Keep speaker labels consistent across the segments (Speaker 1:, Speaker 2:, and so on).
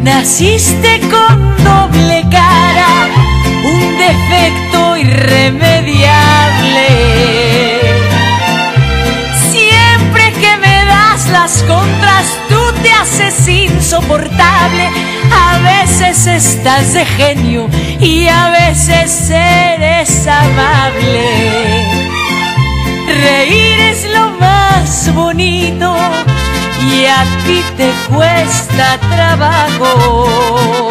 Speaker 1: Naciste con doble cara, un defecto irremediable. Siempre que me das las contras, tú te haces insoportable. A veces estás de genio y a veces eres amable. Reír es lo más bonito y a ti te cuesta trabajo.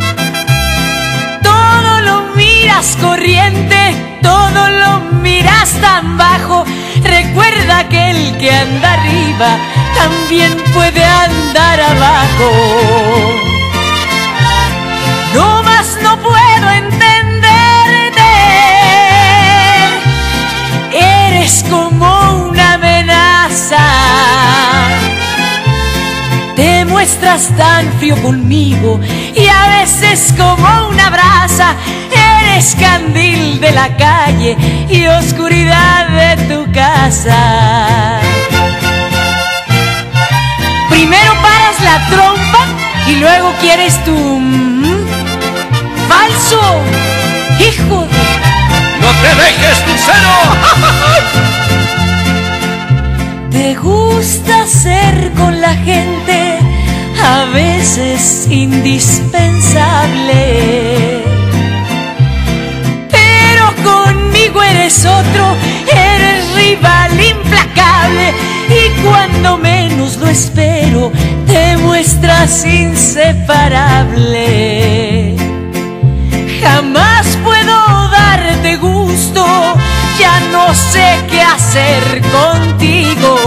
Speaker 1: Todo lo miras corriente, todo lo miras tan bajo. Recuerda que el que anda arriba también puede andar abajo. No más no puedo entenderte, eres como una amenaza. Te muestras tan frío conmigo y a veces como una brasa. Eres candil de la calle y oscuridad de tu casa. Primero paras la trompa y luego quieres tu falso hijo de...
Speaker 2: ¡No te dejes, Lucero!
Speaker 1: Te gusta ser con la gente, a veces indispensable, pero conmigo eres otro, eres rival implacable. Y cuando menos lo espero, te muestras inseparable. Jamás puedo darte gusto, ya no sé qué hacer contigo.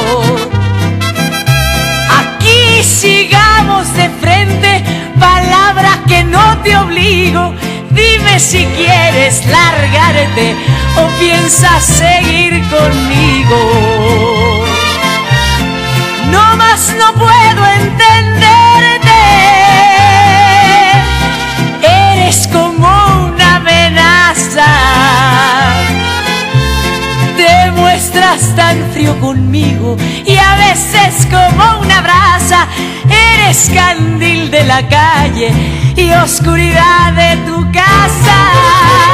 Speaker 1: Aquí sigamos de frente, palabra que no te obligo. Dime si quieres largarte o piensas seguir conmigo. No más no puedo entenderte, eres como una amenaza. Te muestras tan frío conmigo y a veces como una brasa. Eres candil de la calle y oscuridad de tu casa.